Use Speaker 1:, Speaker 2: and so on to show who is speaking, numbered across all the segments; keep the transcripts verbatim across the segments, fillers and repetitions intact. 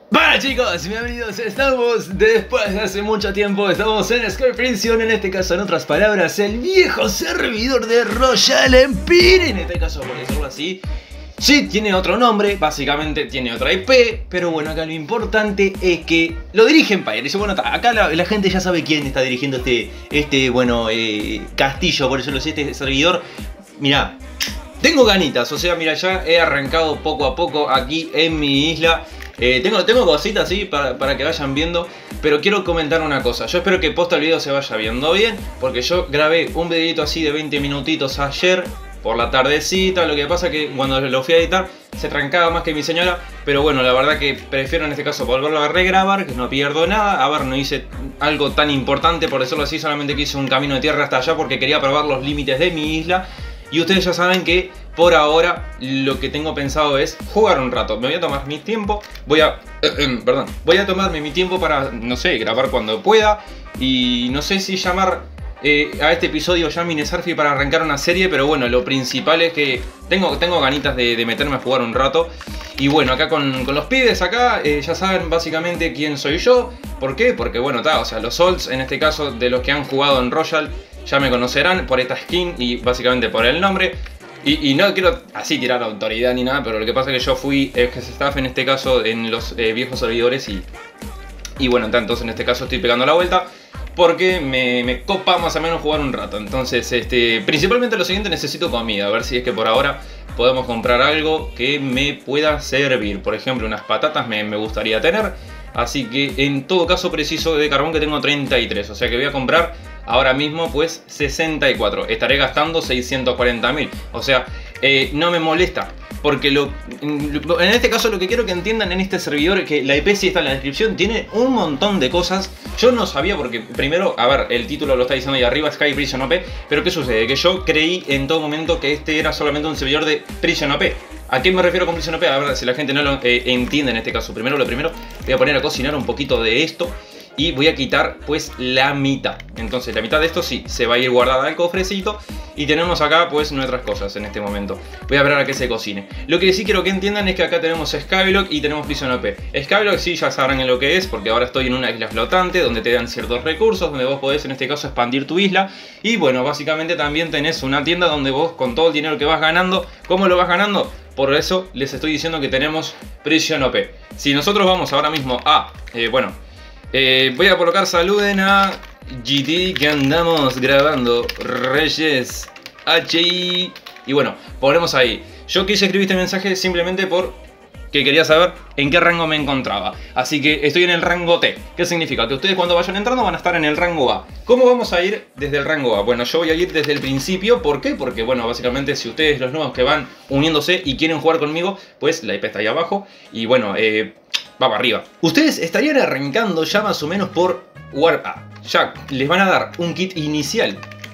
Speaker 1: Hola chicos, bienvenidos, estamos después de hace mucho tiempo, estamos en Sky Prison, en este caso, en otras palabras, el viejo servidor de Royal Empire, en este caso por decirlo así. Sí, tiene otro nombre, básicamente tiene otra I P, pero bueno, acá lo importante es que lo dirige Empire. Dice, bueno, acá la, la gente ya sabe quién está dirigiendo este, este bueno, eh, castillo, por eso lo sé, este servidor. Mirá, tengo ganitas, o sea, mira, ya he arrancado poco a poco aquí en mi isla. Eh, tengo, tengo cositas así para, para que vayan viendo, pero quiero comentar una cosa. Yo espero que posta el video se vaya viendo bien, porque yo grabé un videito así de veinte minutitos ayer por la tardecita. Lo que pasa que cuando lo fui a editar se trancaba más que mi señora, pero bueno, la verdad que prefiero en este caso volverlo a regrabar, que no pierdo nada. A ver, no hice algo tan importante, por decirlo así, solamente que hice un camino de tierra hasta allá porque quería probar los límites de mi isla. Y ustedes ya saben que por ahora lo que tengo pensado es jugar un rato. Me voy a tomar mi tiempo, voy a... Eh, eh, perdón, voy a tomarme mi tiempo para, no sé, grabar cuando pueda. Y no sé si llamar eh, a este episodio ya Minesarfi para arrancar una serie, pero bueno, lo principal es que tengo, tengo ganitas de, de meterme a jugar un rato. Y bueno, acá con, con los pibes acá, eh, ya saben básicamente quién soy yo. ¿Por qué? Porque bueno, ta, o sea, los Olds, en este caso, de los que han jugado en Royal, ya me conocerán por esta skin y básicamente por el nombre. Y, y no quiero así tirar autoridad ni nada, pero lo que pasa es que yo fui ex staff en este caso en los eh, viejos servidores y, y bueno, entonces en este caso estoy pegando la vuelta porque me, me copa más o menos jugar un rato. Entonces, este, principalmente lo siguiente, necesito comida, a ver si es que por ahora podemos comprar algo que me pueda servir. Por ejemplo, unas patatas me, me gustaría tener. Así que en todo caso preciso de carbón que tengo treinta y tres, o sea que voy a comprar ahora mismo pues sesenta y cuatro. Estaré gastando seiscientos cuarenta mil, o sea, eh, no me molesta. Porque lo, en este caso lo que quiero que entiendan en este servidor es que la I P sí está en la descripción, tiene un montón de cosas. Yo no sabía porque primero, a ver, el título lo está diciendo ahí arriba, Sky Prison O P. Pero ¿qué sucede? Que yo creí en todo momento que este era solamente un servidor de Prison O P. ¿A qué me refiero con Prison O P? A ver si la gente no lo eh, entiende en este caso. Primero lo primero, voy a poner a cocinar un poquito de esto. Y voy a quitar pues la mitad. Entonces la mitad de esto sí, se va a ir guardada al cofrecito. Y tenemos acá pues nuestras cosas en este momento. Voy a esperar a que se cocine. Lo que sí quiero que entiendan es que acá tenemos Skyblock y tenemos Prison O P. Skyblock sí ya sabrán en lo que es, porque ahora estoy en una isla flotante donde te dan ciertos recursos, donde vos podés en este caso expandir tu isla. Y bueno, básicamente también tenés una tienda donde vos con todo el dinero que vas ganando, ¿cómo lo vas ganando? Por eso les estoy diciendo que tenemos Prison O P. Si nosotros vamos ahora mismo a, eh, bueno... Eh, voy a colocar saluden a G T que andamos grabando Reyes H I. Y bueno, ponemos ahí. Yo quise escribir este mensaje simplemente por que quería saber en qué rango me encontraba. Así que estoy en el rango T. ¿Qué significa? Que ustedes cuando vayan entrando van a estar en el rango A. ¿Cómo vamos a ir desde el rango A? Bueno, yo voy a ir desde el principio. ¿Por qué? Porque bueno, básicamente si ustedes los nuevos que van uniéndose y quieren jugar conmigo, pues la I P está ahí abajo. Y bueno, eh... va para arriba. Ustedes estarían arrancando ya más o menos por Warp A. Ya les van a dar un kit inicial.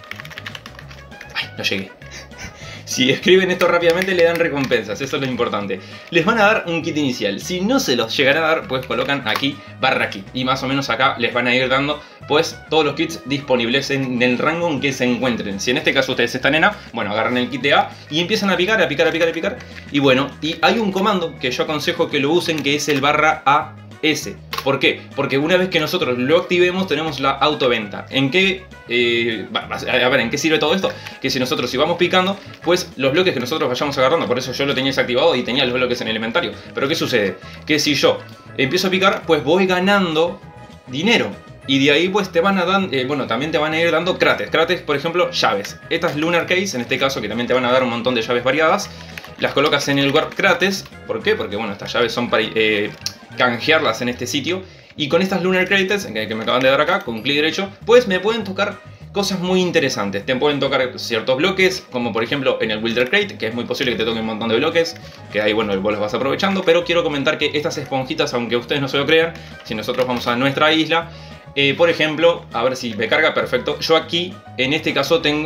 Speaker 1: Ay, no llegué. Si escriben esto rápidamente le dan recompensas, eso es lo importante. Les van a dar un kit inicial. Si no se los llegan a dar, pues colocan aquí barra kit. Y más o menos acá les van a ir dando pues todos los kits disponibles en el rango en que se encuentren. Si en este caso ustedes están en A, bueno, agarran el kit de A y empiezan a picar, a picar, a picar, a picar. Y bueno, y hay un comando que yo aconsejo que lo usen, que es el barra A S. ¿Por qué? Porque una vez que nosotros lo activemos tenemos la autoventa. ¿En qué? Eh, a ver, ¿en qué sirve todo esto? Que si nosotros si vamos picando, pues los bloques que nosotros vayamos agarrando, por eso yo lo tenía desactivado y tenía los bloques en el inventario. Pero ¿qué sucede? Que si yo empiezo a picar, pues voy ganando dinero. Y de ahí pues te van a dar, eh, bueno, también te van a ir dando crates. Crates, por ejemplo, llaves. Estas Lunar Case, en este caso, que también te van a dar un montón de llaves variadas. Las colocas en el Warp Crates. ¿Por qué? Porque bueno, estas llaves son para eh, canjearlas en este sitio. Y con estas Lunar Crates, que me acaban de dar acá, con clic derecho, pues me pueden tocar cosas muy interesantes. Te pueden tocar ciertos bloques, como por ejemplo en el Wilder Crate, que es muy posible que te toque un montón de bloques, que ahí bueno, vos los vas aprovechando. Pero quiero comentar que estas esponjitas, aunque ustedes no se lo crean, si nosotros vamos a nuestra isla, eh, por ejemplo, a ver si me carga, perfecto. Yo aquí, en este caso, tengo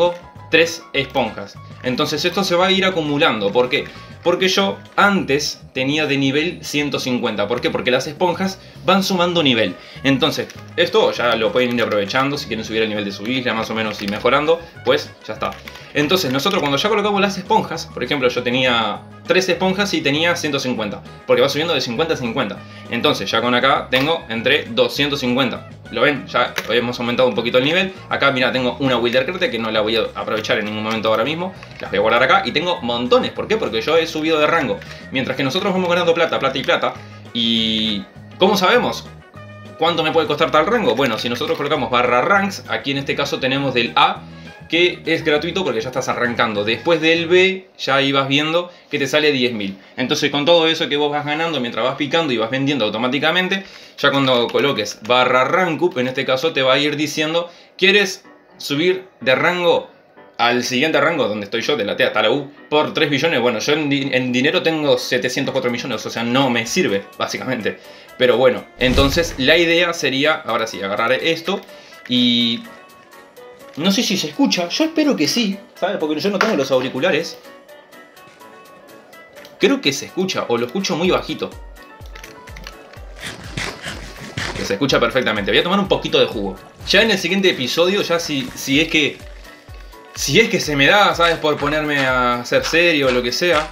Speaker 1: tres esponjas. Entonces esto se va a ir acumulando. ¿Por qué? Porque yo antes tenía de nivel ciento cincuenta. ¿Por qué? Porque las esponjas van sumando nivel. Entonces esto ya lo pueden ir aprovechando. Si quieren subir el nivel de su isla más o menos y mejorando, pues ya está. Entonces nosotros cuando ya colocamos las esponjas, por ejemplo yo tenía tres esponjas y tenía ciento cincuenta, porque va subiendo de cincuenta a cincuenta. Entonces ya con acá tengo entre doscientos cincuenta. ¿Lo ven? Ya hemos aumentado un poquito el nivel. Acá mira, tengo una Wildercrete que no la voy a aprovechar en ningún momento ahora mismo. Las voy a guardar acá y tengo montones. ¿Por qué? Porque yo he subido de rango. Mientras que nosotros vamos ganando plata, plata y plata. ¿Y cómo sabemos cuánto me puede costar tal rango? Bueno, si nosotros colocamos barra ranks, aquí en este caso tenemos del A, que es gratuito porque ya estás arrancando. Después del B ya ibas viendo que te sale diez mil. Entonces con todo eso que vos vas ganando mientras vas picando y vas vendiendo automáticamente, ya cuando coloques barra rank up, en este caso te va a ir diciendo: ¿quieres subir de rango al siguiente rango donde estoy yo, de la T hasta la U, por tres billones? Bueno, yo en, di en dinero tengo setecientos cuatro millones, o sea, no me sirve, básicamente. Pero bueno, entonces la idea sería, ahora sí, agarrar esto y... no sé si se escucha, yo espero que sí, ¿sabes? Porque yo no tengo los auriculares. Creo que se escucha, o lo escucho muy bajito. Que se escucha perfectamente. Voy a tomar un poquito de jugo. Ya en el siguiente episodio, ya si, si es que... Si es que se me da, ¿sabes? Por ponerme a hacer serio o lo que sea.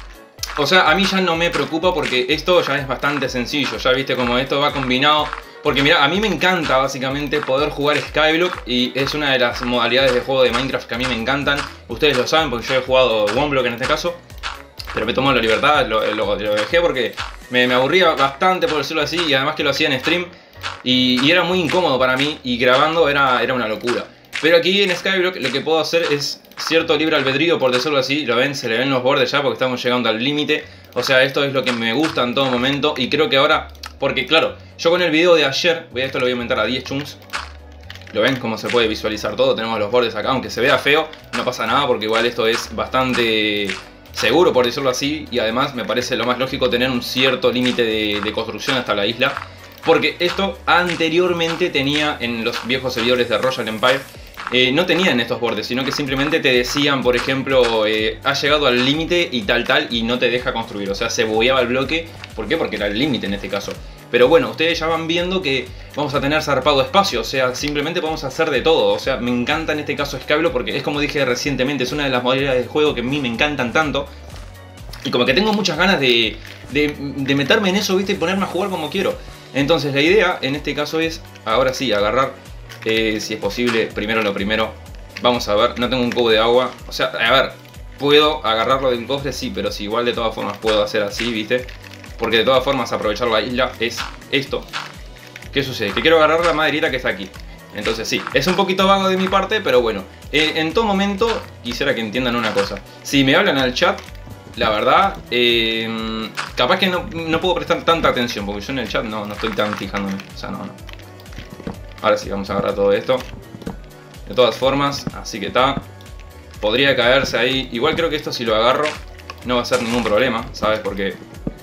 Speaker 1: O sea, a mí ya no me preocupa porque esto ya es bastante sencillo. Ya viste como esto va combinado... Porque mira, a mí me encanta básicamente poder jugar Skyblock y es una de las modalidades de juego de Minecraft que a mí me encantan. Ustedes lo saben porque yo he jugado OneBlock en este caso, pero me tomó la libertad, lo, lo, lo dejé porque me, me aburría bastante, por decirlo así, y además que lo hacía en stream y, y era muy incómodo para mí y grabando era, era una locura. Pero aquí en Skyblock lo que puedo hacer es cierto libre albedrío, por decirlo así. Lo ven, se le ven los bordes ya porque estamos llegando al límite. O sea, esto es lo que me gusta en todo momento y creo que ahora... Porque claro, yo con el video de ayer, esto lo voy a aumentar a diez chunks. Lo ven cómo se puede visualizar todo, tenemos los bordes acá, aunque se vea feo, no pasa nada porque igual esto es bastante seguro, por decirlo así. Y además me parece lo más lógico tener un cierto límite de, de construcción hasta la isla. Porque esto anteriormente tenía en los viejos servidores de Royal Empire, eh, no tenían estos bordes, sino que simplemente te decían, por ejemplo, eh, has llegado al límite y tal tal y no te deja construir. O sea, se bugueaba el bloque. ¿Por qué? Porque era el límite en este caso. Pero bueno, ustedes ya van viendo que vamos a tener zarpado espacio, o sea, simplemente podemos hacer de todo. O sea, me encanta en este caso Skyblock porque es como dije recientemente, es una de las modalidades de juego que a mí me encantan tanto. Y como que tengo muchas ganas de, de, de meterme en eso, ¿viste? Y ponerme a jugar como quiero. Entonces la idea en este caso es, ahora sí, agarrar, eh, si es posible, primero lo primero. Vamos a ver, no tengo un cubo de agua. O sea, a ver, puedo agarrarlo del cofre, sí, pero si igual de todas formas puedo hacer así, ¿viste? Porque de todas formas aprovechar la isla es esto. ¿Qué sucede? Que quiero agarrar la maderita que está aquí. Entonces sí, es un poquito vago de mi parte, pero bueno. Eh, en todo momento quisiera que entiendan una cosa. Si me hablan al chat, la verdad, eh, capaz que no, no puedo prestar tanta atención. Porque yo en el chat no, no estoy tan fijándome. O sea, no, no. Ahora sí, vamos a agarrar todo esto. De todas formas, así que está. Podría caerse ahí. Igual creo que esto si lo agarro no va a ser ningún problema, ¿sabes? Porque...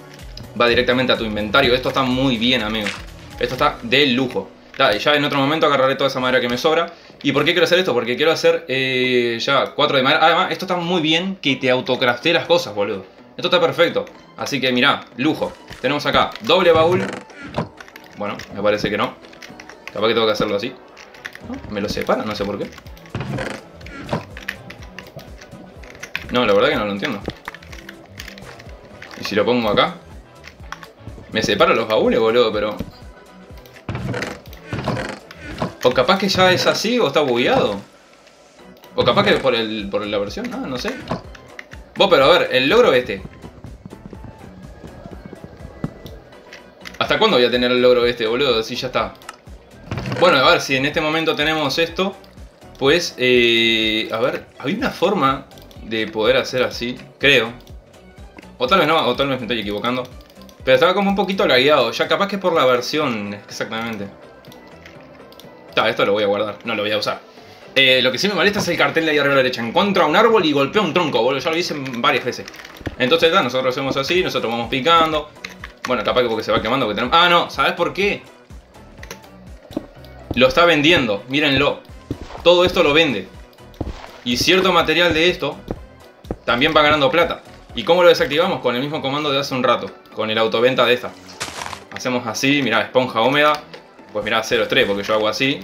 Speaker 1: va directamente a tu inventario. Esto está muy bien, amigo. Esto está de lujo. Ya, y ya en otro momento agarraré toda esa madera que me sobra. ¿Y por qué quiero hacer esto? Porque quiero hacer eh, ya cuatro de madera. Además, esto está muy bien que te autocraftee las cosas, boludo. Esto está perfecto. Así que mirá, lujo. Tenemos acá doble baúl. Bueno, me parece que no. Capaz que tengo que hacerlo así. Me lo separa, no sé por qué. No, la verdad que no lo entiendo. ¿Y si lo pongo acá? Me separo los baúles, boludo, pero... O capaz que ya es así o está bugueado. O capaz que por, el, por la versión, ah, no sé. Vos, pero a ver, el logro este. ¿Hasta cuándo voy a tener el logro este, boludo? Si ya está. Bueno, a ver, si en este momento tenemos esto, pues, eh, a ver, había una forma de poder hacer así, creo. O tal vez no, o tal vez me estoy equivocando. Pero estaba como un poquito lagueado. Ya capaz que por la versión, exactamente. Ah, esto lo voy a guardar, no lo voy a usar. Eh, lo que sí me molesta es el cartel de ahí arriba a la derecha. Encuentra un árbol y golpea un tronco, boludo. Ya lo hice varias veces. Entonces, ah, nosotros hacemos así, nosotros vamos picando. Bueno, capaz que porque se va quemando. Porque tenemos... Ah, no, ¿sabes por qué? Lo está vendiendo, mírenlo. Todo esto lo vende. Y cierto material de esto también va ganando plata. ¿Y cómo lo desactivamos? Con el mismo comando de hace un rato, con el autoventa de esta. Hacemos así, mirá, esponja húmeda. Pues mirá, cero estrés, porque yo hago así.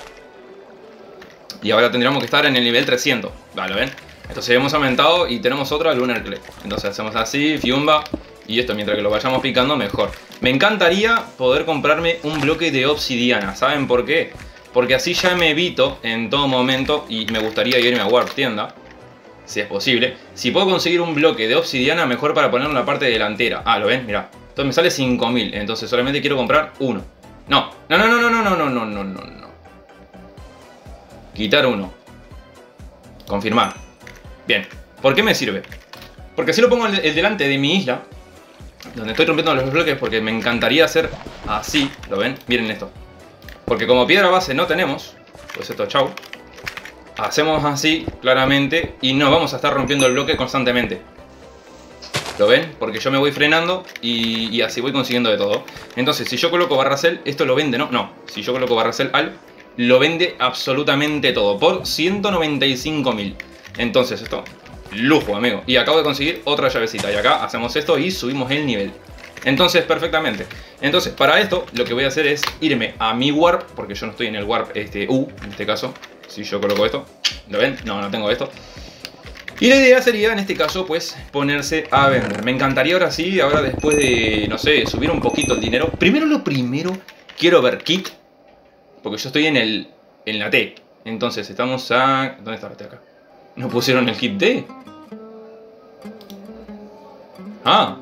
Speaker 1: Y ahora tendríamos que estar en el nivel trescientos. Vale, ¿ven? Entonces hemos aumentado y tenemos otra Lunar Clay. Entonces hacemos así, Fiumba. Y esto, mientras que lo vayamos picando, mejor. Me encantaría poder comprarme un bloque de obsidiana. ¿Saben por qué? Porque así ya me evito en todo momento. Y me gustaría irme a Warp Tienda, si es posible. Si puedo conseguir un bloque de obsidiana, mejor para ponerlo en la parte delantera. Ah, ¿lo ven? Mirá. Entonces me sale cinco mil. Entonces solamente quiero comprar uno. No, no, no, no, no, no, no, no, no, no, no. Quitar uno. Confirmar. Bien. ¿Por qué me sirve? Porque así lo pongo el, el delante de mi isla, donde estoy rompiendo los bloques, porque me encantaría hacer así. ¿Lo ven? Miren esto. Porque como piedra base no tenemos, pues esto, chau. Hacemos así, claramente, y no vamos a estar rompiendo el bloque constantemente. ¿Lo ven? Porque yo me voy frenando y, y así voy consiguiendo de todo. Entonces, si yo coloco Barracel, esto lo vende, ¿no? No. Si yo coloco Barracel al, lo vende absolutamente todo por ciento noventa y cinco mil. Entonces, esto, lujo, amigo. Y acabo de conseguir otra llavecita. Y acá hacemos esto y subimos el nivel. Entonces, perfectamente. Entonces, para esto, lo que voy a hacer es irme a mi Warp, porque yo no estoy en el Warp este, U, en este caso. Si yo coloco esto, ¿lo ven? No, no tengo esto. Y la idea sería, en este caso, pues, ponerse a vender. Me encantaría ahora sí, ahora después de, no sé, subir un poquito el dinero. Primero lo primero, quiero ver kit. Porque yo estoy en el, en la T. Entonces, estamos a... ¿Dónde está la T acá? ¿No pusieron el kit D? Ah.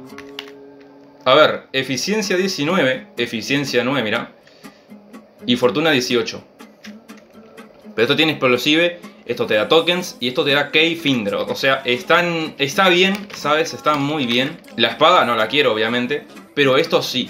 Speaker 1: A ver, eficiencia diecinueve, eficiencia nueve, mira. Y fortuna dieciocho. Pero esto tiene explosive, esto te da tokens y esto te da Key Finder. O sea, están, está bien, ¿sabes? Está muy bien. La espada no la quiero, obviamente, pero esto sí.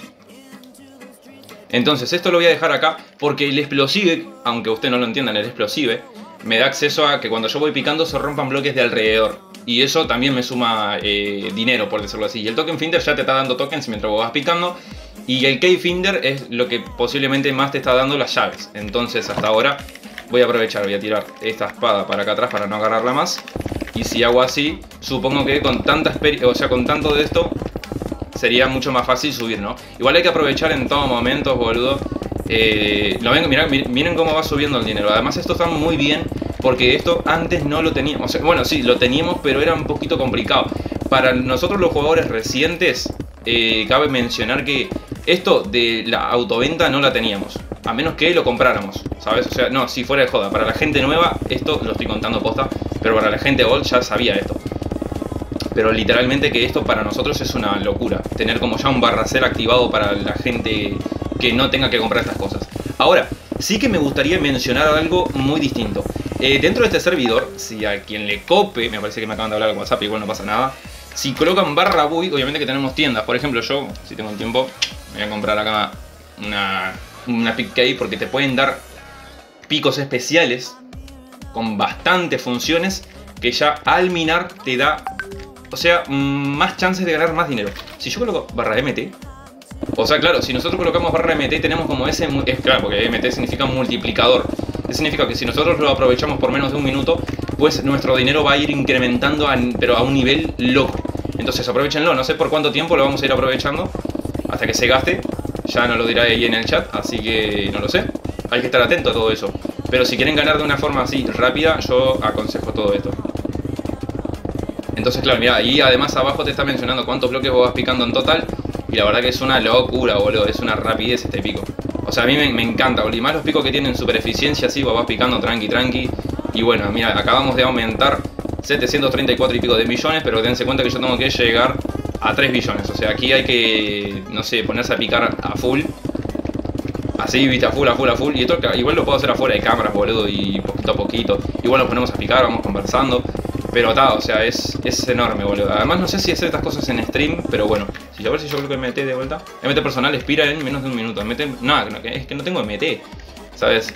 Speaker 1: Entonces, esto lo voy a dejar acá porque el explosive, aunque usted no lo entiendan, el explosive me da acceso a que cuando yo voy picando se rompan bloques de alrededor. Y eso también me suma eh, dinero, por decirlo así. Y el Token Finder ya te está dando tokens mientras vos vas picando. Y el Key Finder es lo que posiblemente más te está dando las llaves. Entonces, hasta ahora voy a aprovechar, voy a tirar esta espada para acá atrás para no agarrarla más. Y si hago así, supongo que con tanta experiencia, o sea, con tanto de esto, sería mucho más fácil subir, ¿no? Igual hay que aprovechar en todo momento, boludo. Eh, lo ven, miren, miren cómo va subiendo el dinero. Además, esto está muy bien porque esto antes no lo teníamos. O sea, bueno, sí, lo teníamos, pero era un poquito complicado. Para nosotros los jugadores recientes, eh, cabe mencionar que esto de la autoventa no la teníamos. A menos que lo compráramos, ¿sabes? O sea, no, si fuera de joda. Para la gente nueva, esto lo estoy contando posta. Pero para la gente old ya sabía esto. Pero literalmente que esto para nosotros es una locura. Tener como ya un barracel activado para la gente que no tenga que comprar estas cosas. Ahora, sí que me gustaría mencionar algo muy distinto. Eh, dentro de este servidor, si a quien le cope, me parece que me acaban de hablar al WhatsApp, igual no pasa nada. Si colocan barra buy, obviamente que tenemos tiendas. Por ejemplo, yo, si tengo el tiempo, me voy a comprar acá una... una pick key porque te pueden dar picos especiales con bastantes funciones que ya al minar te da, o sea, más chances de ganar más dinero. Si yo coloco barra M T, o sea, claro, si nosotros colocamos barra M T tenemos como ese, es claro, porque M T significa multiplicador. Eso significa que si nosotros lo aprovechamos por menos de un minuto, pues nuestro dinero va a ir incrementando, a, pero a un nivel loco. Entonces aprovechenlo, no sé por cuánto tiempo lo vamos a ir aprovechando hasta que se gaste. Ya no lo dirá ahí en el chat, así que no lo sé. Hay que estar atento a todo eso. Pero si quieren ganar de una forma así rápida, yo aconsejo todo esto. Entonces, claro, mira, y además abajo te está mencionando cuántos bloques vos vas picando en total. Y la verdad que es una locura, boludo. Es una rapidez este pico. O sea, a mí me, me encanta, boludo. Y más los picos que tienen super eficiencia, así vos vas picando tranqui, tranqui. Y bueno, mira, acabamos de aumentar setecientos treinta y cuatro y pico de millones. Pero dense cuenta que yo tengo que llegar a tres billones, o sea, aquí hay que, no sé, ponerse a picar a full. Así, viste, a full, a full, a full. Y esto igual lo puedo hacer afuera de cámaras, boludo, y poquito a poquito. Igual nos ponemos a picar, vamos conversando. Pero está, o sea, es, es enorme, boludo. Además no sé si hacer estas cosas en stream, pero bueno. Si, a ver si yo creo que M T de vuelta. M T personal expira en menos de un minuto. M T, no, es que no tengo M T, ¿sabes?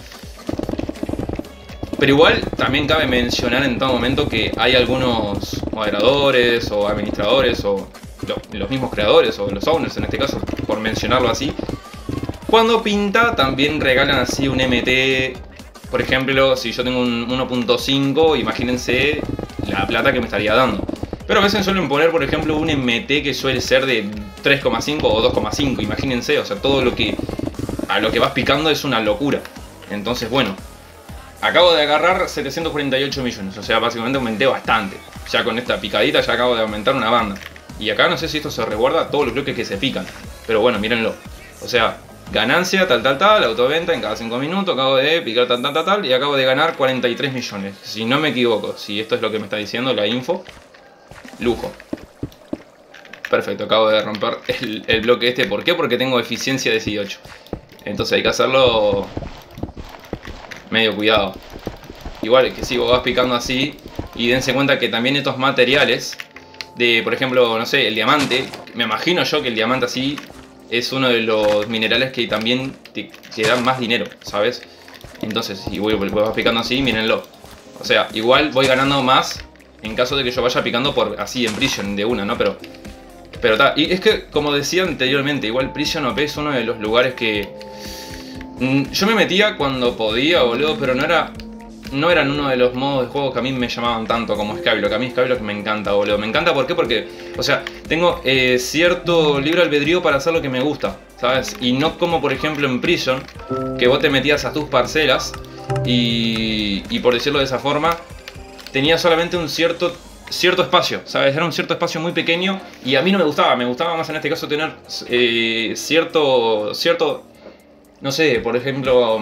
Speaker 1: Pero igual también cabe mencionar en todo momento que hay algunos moderadores o administradores o lo, los mismos creadores o los owners en este caso, por mencionarlo así. Cuando pinta también regalan así un M T por ejemplo, si yo tengo un uno punto cinco, imagínense la plata que me estaría dando. Pero a veces suelen poner, por ejemplo, un M T que suele ser de tres coma cinco o dos coma cinco, imagínense, o sea, todo lo que a lo que vas picando es una locura. Entonces, bueno, acabo de agarrar setecientos cuarenta y ocho millones, o sea, básicamente aumenté bastante. Ya con esta picadita ya acabo de aumentar una banda. Y acá no sé si esto se resguarda a todos los bloques que se pican, pero bueno, mírenlo. O sea, ganancia, tal, tal, tal, autoventa en cada cinco minutos, acabo de picar tal, tal, tal, tal, y acabo de ganar cuarenta y tres millones. Si no me equivoco, si esto es lo que me está diciendo la info, lujo. Perfecto, acabo de romper el, el bloque este. ¿Por qué? Porque tengo eficiencia de dieciocho. Entonces hay que hacerlo medio cuidado. Igual que si vos vas picando así, y dense cuenta que también estos materiales de, por ejemplo, no sé, el diamante, me imagino yo que el diamante así es uno de los minerales que también te, te dan más dinero, ¿sabes? Entonces, si voy, voy picando así, mírenlo. O sea, igual voy ganando más en caso de que yo vaya picando por así en Prison de una, ¿no? Pero, pero ta, y es que, como decía anteriormente, igual Prison O P es uno de los lugares que mmm, yo me metía cuando podía, boludo, pero no era... No eran uno de los modos de juego que a mí me llamaban tanto como Skyblock. A mí Skyblock me encanta, boludo. Me encanta, ¿por qué? Porque, o sea, tengo eh, cierto libre albedrío para hacer lo que me gusta, ¿sabes? Y no como, por ejemplo, en Prison, que vos te metías a tus parcelas y, y por decirlo de esa forma, tenías solamente un cierto, cierto espacio, ¿sabes? Era un cierto espacio muy pequeño y a mí no me gustaba. Me gustaba más en este caso tener eh, cierto, cierto, no sé, por ejemplo...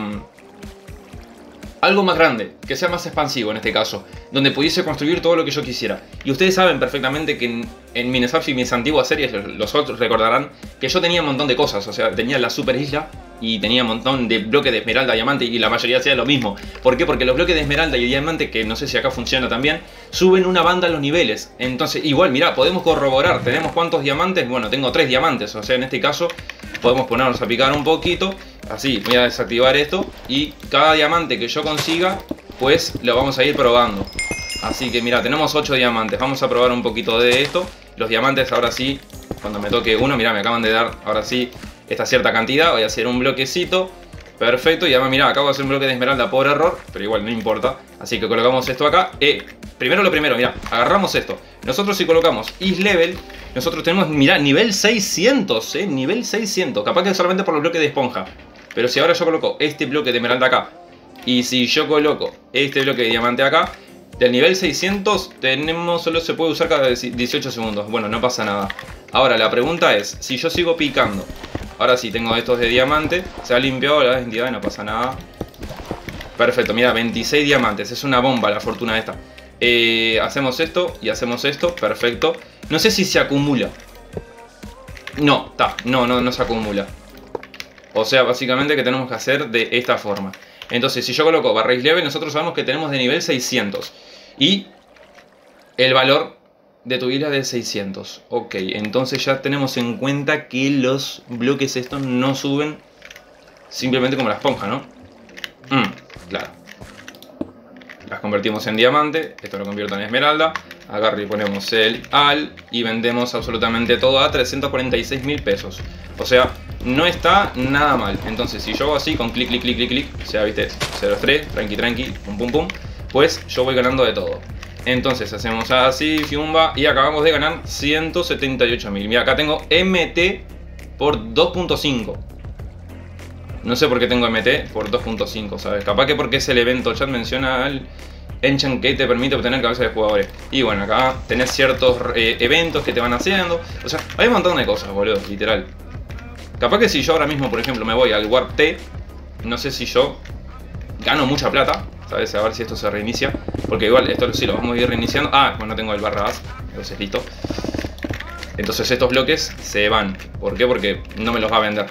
Speaker 1: algo más grande, que sea más expansivo en este caso, donde pudiese construir todo lo que yo quisiera. Y ustedes saben perfectamente que en, en Minesarch y mis antiguas series, los otros recordarán, que yo tenía un montón de cosas. O sea, tenía la super isla y tenía un montón de bloques de esmeralda, diamante, y la mayoría hacía lo mismo. ¿Por qué? Porque los bloques de esmeralda y diamante, que no sé si acá funciona también, suben una banda a los niveles. Entonces, igual, mirá, podemos corroborar, tenemos cuántos diamantes. Bueno, tengo tres diamantes, o sea, en este caso podemos ponernos a picar un poquito. Así, voy a desactivar esto y cada diamante que yo consiga, pues lo vamos a ir probando. Así que mira, tenemos ocho diamantes, vamos a probar un poquito de esto. Los diamantes ahora sí, cuando me toque uno, mira, me acaban de dar ahora sí esta cierta cantidad. Voy a hacer un bloquecito, perfecto, y además mira, acabo de hacer un bloque de esmeralda por error, pero igual no importa. Así que colocamos esto acá, eh, primero lo primero, mira, agarramos esto. Nosotros si colocamos is level, nosotros tenemos, mira, nivel seiscientos, eh, nivel seiscientos, capaz que solamente por los bloques de esponja. Pero si ahora yo coloco este bloque de esmeralda acá, y si yo coloco este bloque de diamante acá, del nivel seiscientos tenemos, solo se puede usar cada dieciocho segundos. Bueno, no pasa nada. Ahora la pregunta es, si yo sigo picando, ahora sí tengo estos de diamante, se ha limpiado la identidad y no pasa nada. Perfecto, mira, veintiséis diamantes, es una bomba la fortuna esta. eh, Hacemos esto y hacemos esto, perfecto. No sé si se acumula. No, está, no, no, no se acumula. O sea, básicamente que tenemos que hacer de esta forma. Entonces, si yo coloco barra is level, nosotros sabemos que tenemos de nivel seiscientos. Y el valor de tu isla es de seiscientos. Ok, entonces ya tenemos en cuenta que los bloques estos no suben simplemente como la esponja, ¿no? Mm, claro. Las convertimos en diamante, esto lo convierto en esmeralda. Agarro y ponemos el al y vendemos absolutamente todo a trescientos cuarenta y seis mil pesos. O sea, no está nada mal. Entonces si yo hago así con clic, clic, clic, clic, clic, o sea, viste, cero tres, tranqui, tranqui, pum, pum, pum, pues yo voy ganando de todo. Entonces hacemos así, fiumba, y acabamos de ganar ciento setenta y ocho mil. Mira, acá tengo M T por dos punto cinco. No sé por qué tengo M T por dos punto cinco, ¿sabes? Capaz que porque es el evento chat menciona al enchant que te permite obtener cabezas de jugadores. Y bueno, acá tenés ciertos eh, eventos que te van haciendo. O sea, hay un montón de cosas, boludo, literal. Capaz que si yo ahora mismo, por ejemplo, me voy al Warp T, no sé si yo gano mucha plata, ¿sabes? A ver si esto se reinicia. Porque igual, esto sí lo vamos a ir reiniciando. Ah, bueno, no tengo el barra as, entonces listo. Entonces estos bloques se van. ¿Por qué? Porque no me los va a vender.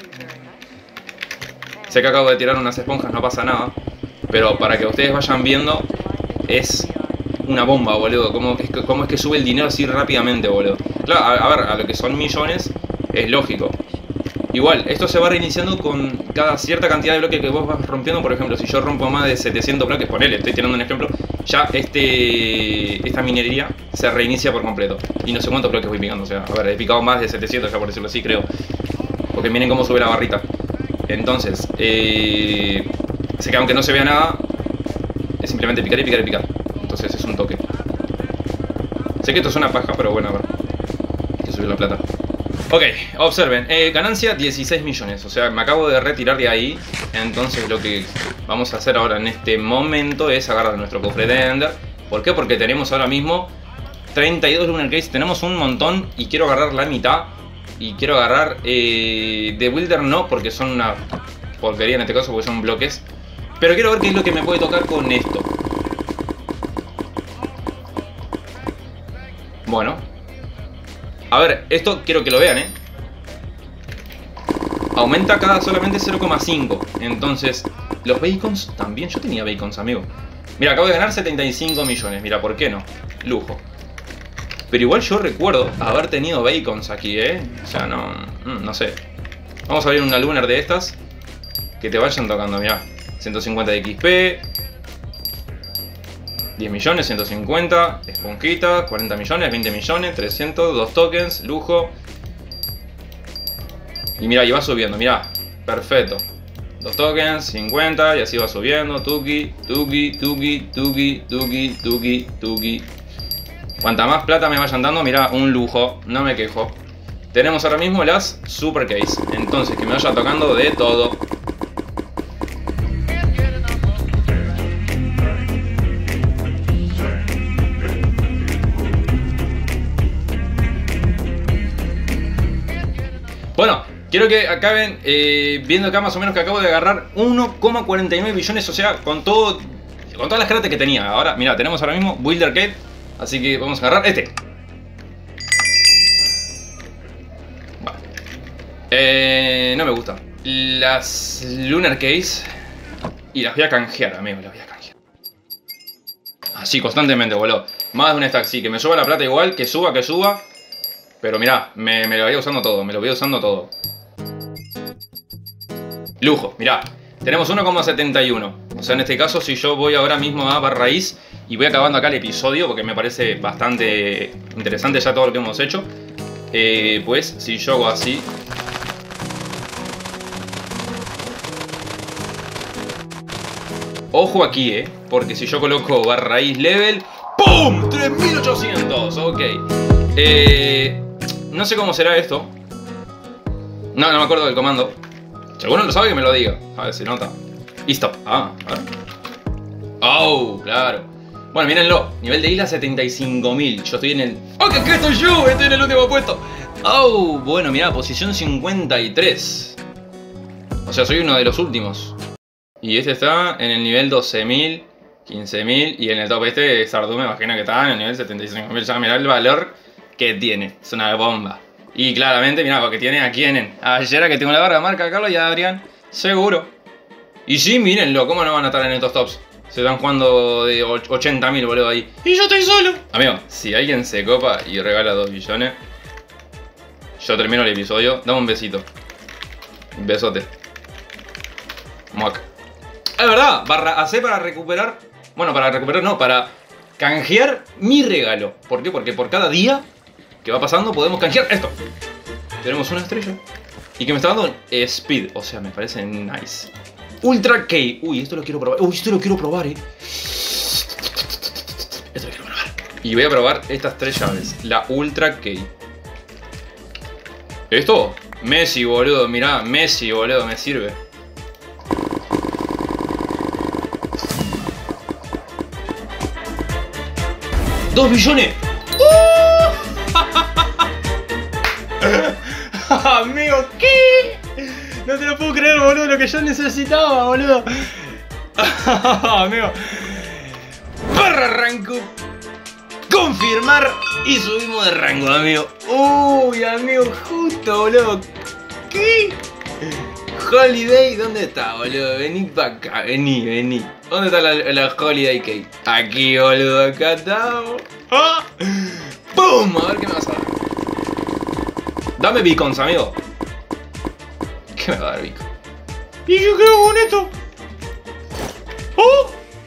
Speaker 1: Sé que acabo de tirar unas esponjas, no pasa nada. Pero para que ustedes vayan viendo, es una bomba, boludo. ¿Cómo es que, cómo es que sube el dinero así rápidamente, boludo? Claro, a, a ver, a lo que son millones, es lógico. Igual, esto se va reiniciando con cada cierta cantidad de bloques que vos vas rompiendo. Por ejemplo, si yo rompo más de setecientos bloques, ponele, estoy tirando un ejemplo, ya este esta minería se reinicia por completo. Y no sé cuántos bloques voy picando, o sea, a ver, he picado más de setecientos ya, por decirlo así, creo. Porque miren cómo sube la barrita. Entonces, eh, sé que aunque no se vea nada, es simplemente picar y picar y picar. Entonces es un toque. Sé que esto es una paja, pero bueno, a ver. Hay que subir la plata. Ok, observen, eh, ganancia dieciséis millones. O sea, me acabo de retirar de ahí. Entonces lo que vamos a hacer ahora en este momento es agarrar nuestro cofre de Ender. ¿Por qué? Porque tenemos ahora mismo treinta y dos Lunar Case. Tenemos un montón y quiero agarrar la mitad. Y quiero agarrar eh, The Builder no, porque son una porquería en este caso, porque son bloques. Pero quiero ver qué es lo que me puede tocar con esto. Bueno. A ver, esto quiero que lo vean, ¿eh? Aumenta cada solamente cero coma cinco. Entonces, los bacons también. Yo tenía bacons, amigo. Mira, acabo de ganar setenta y cinco millones. Mira, ¿por qué no? Lujo. Pero igual yo recuerdo haber tenido bacons aquí, ¿eh? O sea, no... No sé. Vamos a abrir una lunar de estas. Que te vayan tocando, mirá. ciento cincuenta de X P. diez millones, ciento cincuenta. Esponjita, cuarenta millones, veinte millones, trescientos, dos tokens, lujo. Y mira, y va subiendo, mira. Perfecto. Dos tokens, cincuenta, y así va subiendo. Tuki, tuki, tuki, tuki, tuki, tuki, tuki. Cuanta más plata me vayan dando, mira, un lujo. No me quejo. Tenemos ahora mismo las Super Case. Entonces, que me vaya tocando de todo. Bueno, quiero que acaben eh, viendo acá más o menos que acabo de agarrar uno coma cuarenta y nueve billones, o sea, con todo, con todas las cartas que tenía. Ahora, mira, tenemos ahora mismo Builder Kate, así que vamos a agarrar este. Bueno. Eh, no me gusta. Las Lunar Case. Y las voy a canjear, amigos, las voy a canjear. Así, constantemente, boludo. Más de un stack, sí, que me suba la plata igual, que suba, que suba. Pero mirá, me, me lo voy usando todo, me lo voy usando todo. Lujo, mirá. Tenemos uno coma setenta y uno. O sea, en este caso, si yo voy ahora mismo a barra raíz y voy acabando acá el episodio, porque me parece bastante interesante ya todo lo que hemos hecho. Eh, pues, si yo hago así... Ojo aquí, eh. Porque si yo coloco barra raíz level... ¡Pum! tres mil ochocientos, ok. Eh... No sé cómo será esto. No, no me acuerdo del comando. Si alguno lo sabe, que me lo diga. A ver si nota. Y stop. Ah, a ver. Oh, claro. Bueno, mírenlo. Nivel de isla setenta y cinco mil. Yo estoy en el... ¡Oh, que acá estoy yo! Estoy en el último puesto. Oh, bueno, mirá, posición cincuenta y tres. O sea, soy uno de los últimos. Y este está en el nivel doce mil, quince mil. Y en el top este, Sardu me imagino que está en el nivel setenta y cinco mil. Ya mirá el valor que tiene, es una bomba. Y claramente, mirá, porque tiene a quién. Ayer que tengo la barra de marca, Carlos y Adrián. Seguro. Y sí, mírenlo, ¿cómo no van a estar en estos tops? Se están jugando de ochenta mil, boludo, ahí. Y yo estoy solo. Amigo, si alguien se copa y regala dos billones, yo termino el episodio. Dame un besito. Un besote. Muac. Es verdad, barra A C para recuperar. Bueno, para recuperar no, para canjear mi regalo. ¿Por qué? Porque por cada día que va pasando podemos canjear esto. Tenemos una estrella. Y que me está dando eh, speed. O sea, me parece nice. Ultra K. Uy, esto lo quiero probar. Uy, esto lo quiero probar, eh. Esto lo quiero probar. Y voy a probar estas tres llaves. La Ultra K. Esto, Messi, boludo. Mirá, Messi, boludo, me sirve. ¡Dos billones! ¡Uh! Amigo, ¿qué? No te lo puedo creer, boludo, lo que yo necesitaba, boludo. Amigo. Barra rango. Confirmar y subimos de rango, amigo. Uy, amigo, justo, boludo. ¿Qué? Holiday, ¿dónde está, boludo? Vení para acá, vení, vení. ¿Dónde está la, la Holiday Cake? Aquí, boludo, acá estamos. ¡Ah! ¡Pum! A ver qué me vas a dar. Dame beacons, amigo. ¿Qué me va a dar beacon? ¿Y yo qué hago con esto? ¡Oh!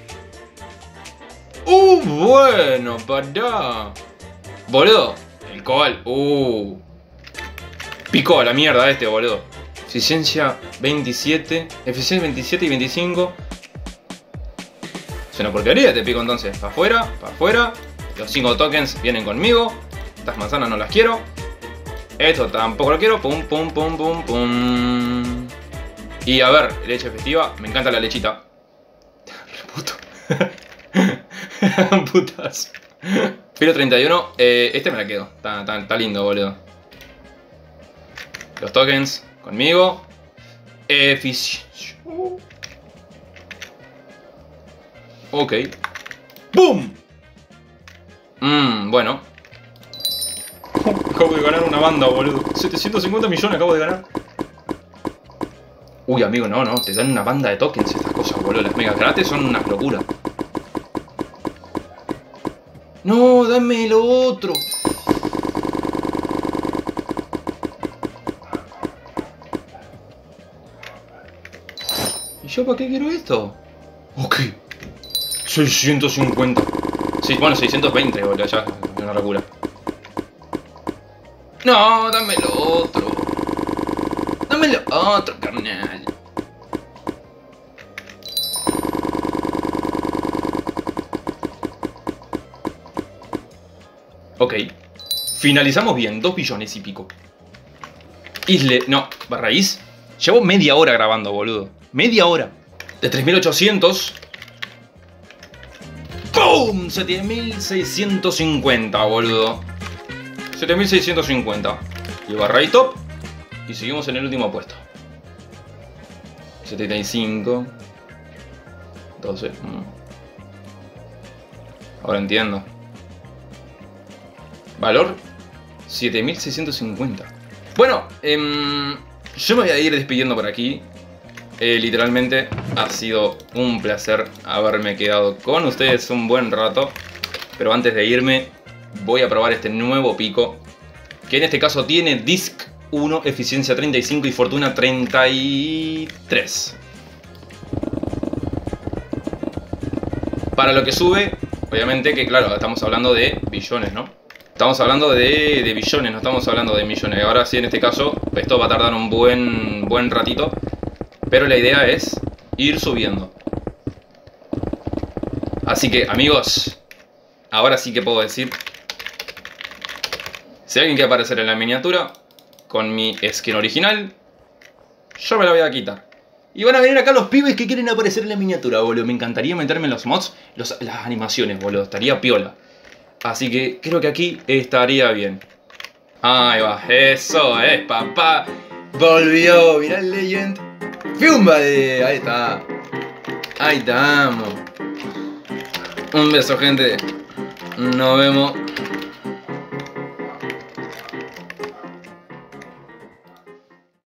Speaker 1: ¡Uh! Bueno, pará. Boludo, el cobal. ¡Uh! Picó a la mierda este, boludo. Eficiencia veintisiete. Eficiencia veintisiete y veinticinco. Es una porquería este pico entonces. Para afuera, para afuera. Los cinco tokens vienen conmigo. Estas manzanas no las quiero. Esto tampoco lo quiero. Pum, pum, pum, pum, pum. Y a ver, leche festiva. Me encanta la lechita. Reputo. Putas. Filo treinta y uno. Eh, este me la quedo. Está, está, está lindo, boludo. Los tokens conmigo. Efic... Ok. ¡Bum! Mmm, bueno. Acabo de ganar una banda, boludo. setecientos cincuenta millones acabo de ganar. Uy, amigo, no, no. Te dan una banda de tokens estas cosas, boludo. Las mega gratis son una locura. No, dame lo otro. ¿Y yo para qué quiero esto? Ok. seiscientos cincuenta. Sí, bueno, seiscientos veinte, boludo. Ya es una locura. No, dame lo otro. Dame lo otro, carnal. Ok. Finalizamos bien. Dos billones y pico. Isle... No, raíz. Llevo media hora grabando, boludo. Media hora. De tres mil ochocientos. ¡Pum! siete mil seiscientos cincuenta, boludo. siete mil seiscientos cincuenta. Y barra y top. Y seguimos en el último puesto. setenta y cinco. doce. Ahora entiendo. Valor siete mil seiscientos cincuenta. Bueno, eh, yo me voy a ir despidiendo por aquí. Eh, literalmente ha sido un placer haberme quedado con ustedes un buen rato. Pero antes de irme voy a probar este nuevo pico, que en este caso tiene Disc uno, eficiencia treinta y cinco y fortuna treinta y tres. Para lo que sube, obviamente que claro, estamos hablando de billones, ¿no? Estamos hablando de, de billones, no estamos hablando de millones. Ahora sí, en este caso, esto va a tardar un buen, buen ratito. Pero la idea es ir subiendo. Así que, amigos, ahora sí que puedo decir, si alguien quiere aparecer en la miniatura con mi skin original, yo me la voy a quitar. Y van a venir acá los pibes que quieren aparecer en la miniatura, boludo. Me encantaría meterme en los mods, los, las animaciones, boludo. Estaría piola. Así que creo que aquí estaría bien. Ahí va, eso es, papá. Volvió, mirá el Legend. ¡Fiumba! Ahí está. Ahí estamos. Un beso, gente. Nos vemos.